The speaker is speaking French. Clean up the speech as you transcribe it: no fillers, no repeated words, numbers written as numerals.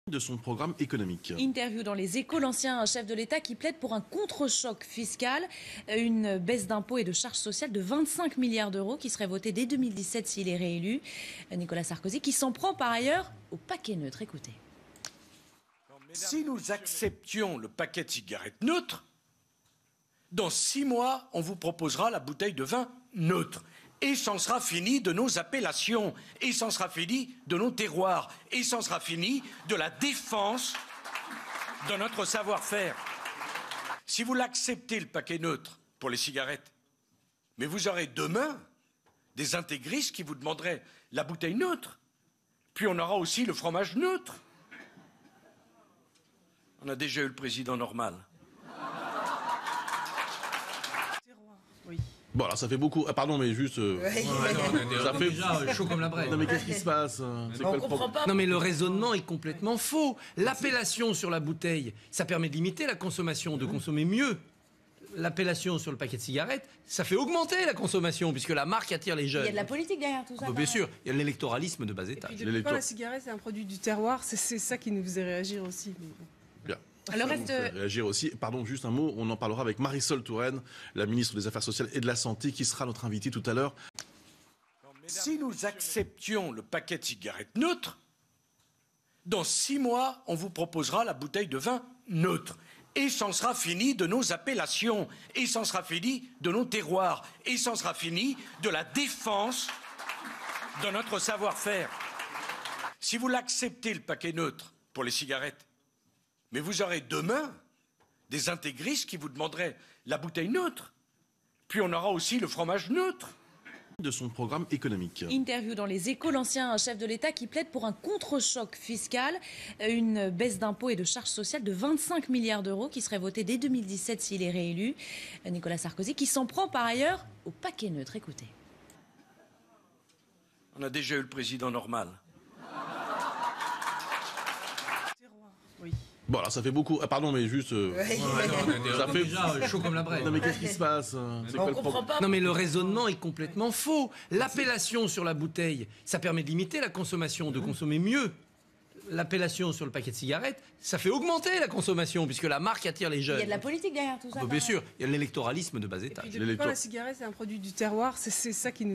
De son programme économique. Interview dans Les Échos, l'ancien chef de l'État qui plaide pour un contre-choc fiscal, une baisse d'impôts et de charges sociales de 25 milliards d'euros qui serait votée dès 2017 s'il est réélu. Nicolas Sarkozy qui s'en prend par ailleurs au paquet neutre. Écoutez. Si nous acceptions le paquet de cigarettes neutre, dans 6 mois, on vous proposera la bouteille de vin neutre. Et c'en sera fini de nos appellations, et c'en sera fini de nos terroirs, et c'en sera fini de la défense de notre savoir-faire. Si vous l'acceptez, le paquet neutre, pour les cigarettes, mais vous aurez demain des intégristes qui vous demanderaient la bouteille neutre. Puis on aura aussi le fromage neutre. On a déjà eu le président normal. Oui. Bon, alors ça fait beaucoup. Ah, pardon, mais juste. Ça fait déjà chaud comme la braise. Non, mais qu'est-ce qui se passe? C'est quoi le problème? Non, mais le raisonnement est complètement faux. L'appellation sur la bouteille, ça permet de limiter la consommation, de consommer mieux. L'appellation sur le paquet de cigarettes, ça fait augmenter la consommation, puisque la marque attire les jeunes. Il y a de la politique derrière tout ça. Bien sûr, il y a l'électoralisme de bas Et étage. puis depuis quand la cigarette c'est un produit du terroir, c'est ça qui nous faisait réagir aussi. Mais bon. Bien. Alors Ça nous fait réagir aussi. Pardon, juste un mot. On en parlera avec Marisol Touraine, la ministre des Affaires sociales et de la Santé, qui sera notre invitée tout à l'heure. Si nous acceptions le paquet de cigarettes neutre, dans 6 mois, on vous proposera la bouteille de vin neutre. Et c'en sera fini de nos appellations, et c'en sera fini de nos terroirs, et c'en sera fini de la défense de notre savoir-faire. Si vous l'acceptez, le paquet neutre, pour les cigarettes, mais vous aurez demain des intégristes qui vous demanderaient la bouteille neutre. Puis on aura aussi le fromage neutre. De son programme économique. Interview dans Les Échos, l'ancien chef de l'État qui plaide pour un contre-choc fiscal, une baisse d'impôts et de charges sociales de 25 milliards d'euros qui serait votée dès 2017 s'il est réélu. Nicolas Sarkozy qui s'en prend par ailleurs au paquet neutre. Écoutez. On a déjà eu le président normal. Oui. Bon, alors ça fait beaucoup. Ah, pardon, mais juste. Ça fait déjà chaud comme la braise. Non, mais qu'est-ce qui se passe? C'est quoi le problème? Non, mais le raisonnement est complètement faux. L'appellation sur la bouteille, ça permet de limiter la consommation, de consommer mieux. L'appellation sur le paquet de cigarettes, ça fait augmenter la consommation, puisque la marque attire les jeunes. Il y a de la politique derrière tout ça. Bien sûr, il y a l'électoralisme de bas Et étage. puis depuis quand la cigarette c'est un produit du terroir, c'est ça qui nous